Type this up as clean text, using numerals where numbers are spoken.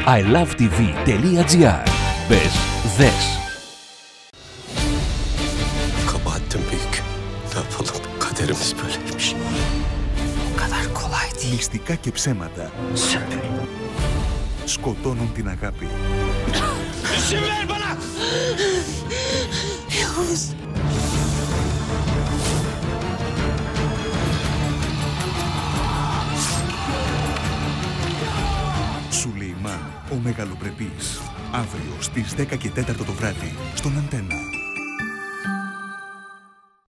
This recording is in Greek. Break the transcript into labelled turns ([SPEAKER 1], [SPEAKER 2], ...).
[SPEAKER 1] ilovetv.gr. Μπες, δες.
[SPEAKER 2] Kabahattin büyük. Ne yapalım? Kaderimiz böyleymiş.
[SPEAKER 3] O kadar kolay değil.
[SPEAKER 4] Μυστικά και ψέματα σκοτώνουν την αγάπη.
[SPEAKER 3] Yavuz.
[SPEAKER 4] Σουλεϊμάν, ο μεγαλοπρεπής. Αύριο στις 10 και 4 το βράδυ, στον Αντένα.